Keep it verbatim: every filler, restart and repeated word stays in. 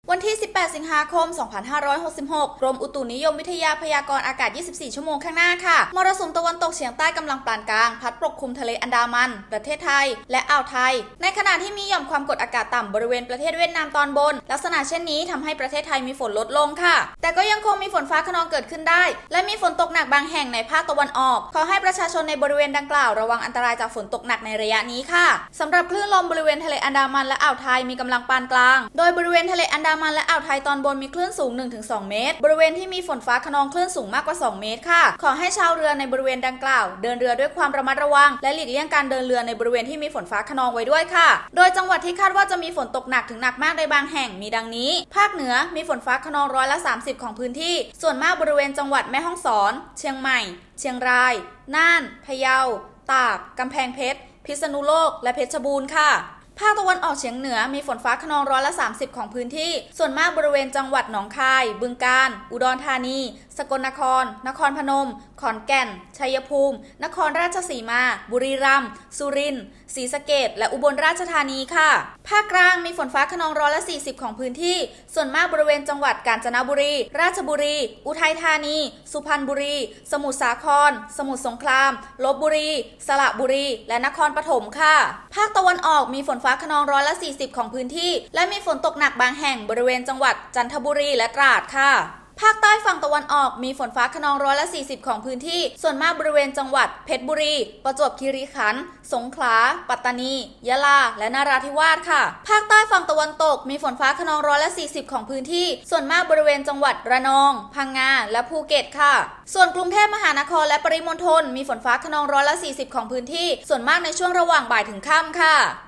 วันที่ สิบแปด สิงหาคม สองพันห้าร้อยหกสิบหก กรมอุตุนิยมวิทยาพยากรณ์อากาศ ยี่สิบสี่ ชั่วโมงข้างหน้าค่ะ มรสุมตะวันตกเฉียงใต้กำลังปานกลาง พัดปกคลุมทะเลอันดามัน ประเทศไทย และอ่าวไทย ในขณะที่มีหย่อมความกดอากาศต่ำบริเวณประเทศเวียดนามตอนบน ลักษณะเช่นนี้ทำให้ประเทศไทยมีฝนลดลงค่ะ แต่ก็ยังคงมีฝนฟ้าคะนองเกิดขึ้นได้ และมีฝนตกหนักบางแห่งในภาคตะวันออก ขอให้ประชาชนในบริเวณดังกล่าวระวังอันตรายจากฝนตกหนักในระยะนี้ค่ะสำหรับคลื่นลมบริเวณทะเลอันดามันและอ่าวไทยมีกำลังปานกลาง โดยบริเวณทะเลอันดามันและอ่าวไทยตอนบนมีคลื่นสูง หนึ่งถึงสอง เมตร บริเวณที่มีฝนฟ้าคะนองคลื่นสูงมากกว่า สอง เมตรค่ะ ขอให้ชาวเรือในบริเวณดังกล่าวเดินเรือด้วยความระมัดระวังและหลีกเลี่ยงการเดินเรือในบริเวณที่มีฝนฟ้าคะนองไว้ด้วยค่ะ โดยจังหวัดที่คาดว่าจะมีฝนตกหนักถึงหนักมากในบางแห่งมีดังนี้ภาคเหนือมีฝนฟ้าคะนองร้อยละสามสิบของพื้นที่ส่วนมากบริเวณจังหวัดแม่ฮ่องสอนเชียงใหม่เชียงรายน่านพะเยาตากกำแพงเพชรพิษณุโลกและเพชรบูรณ์ค่ะภาคตะวันออกเฉียงเหนือมีฝนฟ้าคะนองร้อยละสามสิบของพื้นที่ส่วนมากบริเวณจังหวัดหนองคายบึงกาฬอุดรธานีสกลนครนครพนมขอนแก่นชัยภูมินครราชสีมาบุรีรัมย์สุรินทร์ศรีสะเกษและอุบลราชธานีค่ะภาคกลางมีฝนฟ้าคะนองร้อยละสี่สิบของพื้นที่ส่วนมากบริเวณจังหวัดกาญจนบุรีราชบุรีอุทัยธานีสุพรรณบุรีสมุทรสาครสมุทรสงครามลพบุรีสระบุรีและนครปฐมค่ะภาคตะวันออกมีฝนฟ้าคะนองร้อยละสี่สิบของพื้นที่และมีฝนตกหนักบางแห่งบริเวณจังหวัดจันทบุรีและตราดค่ะภาคใต้ฝั่งตะวันออกมีฝนฟ้าคะนองร้อยละสี่สิบของพื้นที่ส่วนมากบริเวณจังหวัดเพชรบุรีประจวบคีรีขันธ์สงขลาปัตตานียะลาและนราธิวาสค่ะภาคใต้ฝั่งตะวันตกมีฝนฟ้าคะนองร้อยละสี่สิบของพื้นที่ส่วนมากบริเวณจังหวัดระนองพังงาและภูเก็ตค่ะส่วนกรุงเทพมหานครและปริมณฑลมีฝนฟ้าคะนองร้อยละสี่สิบของพื้นที่ส่วนมากในช่วงระหว่างบ่ายถึงค่ำค่ะ